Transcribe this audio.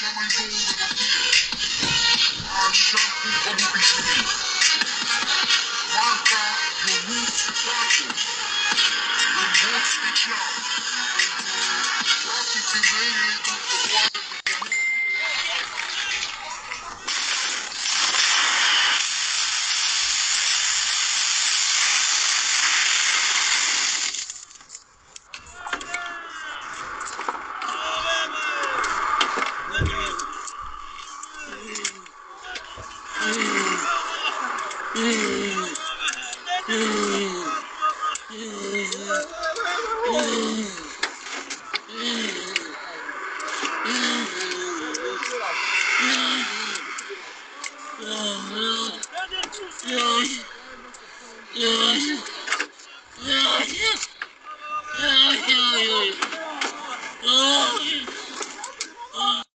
Așa cum am obișnuit. Marca Ionuț Pașu, în mod special, pentru toate femeile luptătoare pe pământ.